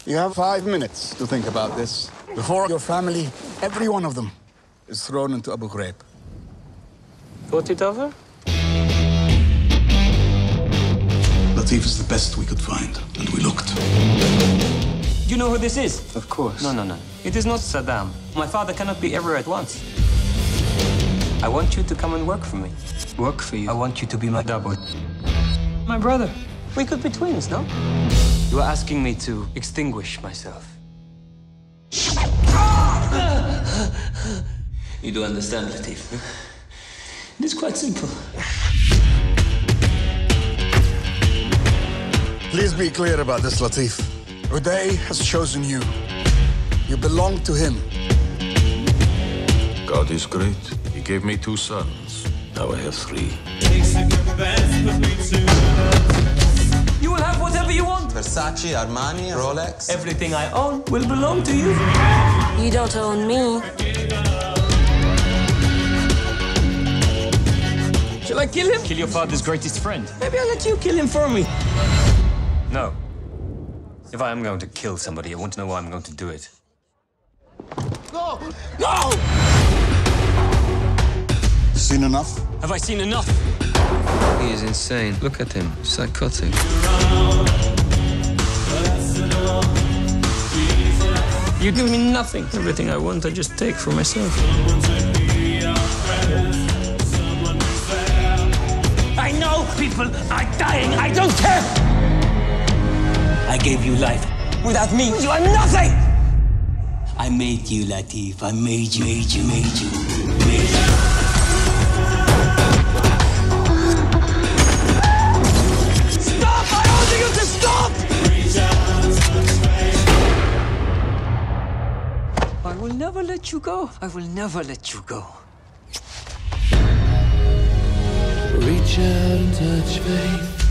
You have 5 minutes to think about this. Before your family, every one of them, is thrown into Abu Ghraib. Thought it over? Latif is the best we could find, and we looked. You know who this is? Of course. No. It is not Saddam. My father cannot be everywhere at once. I want you to come and work for me. Work for you? I want you to be my double. My brother. We could be twins, no? You are asking me to extinguish myself. You do understand, Latif. It is quite simple. Please be clear about this, Latif. Uday has chosen you. You belong to him. God is great. He gave me 2 sons. Now I have 3. You will have whatever you want. Versace, Armani, Rolex. Everything I own will belong to you. You don't own me. Shall I kill him? Kill your father's greatest friend. Maybe I'll let you kill him for me. No. If I am going to kill somebody, I want to know why I'm going to do it. No! No! Seen enough? Have I seen enough? He is insane. Look at him. Psychotic. You give me nothing. Everything I want, I just take for myself. I know people are dying. I don't care. I gave you life. Without me, you are nothing. I made you, Latif. I made you. Stop! I order you to stop! I will never let you go. I will never let you go. Reach out and touch faith.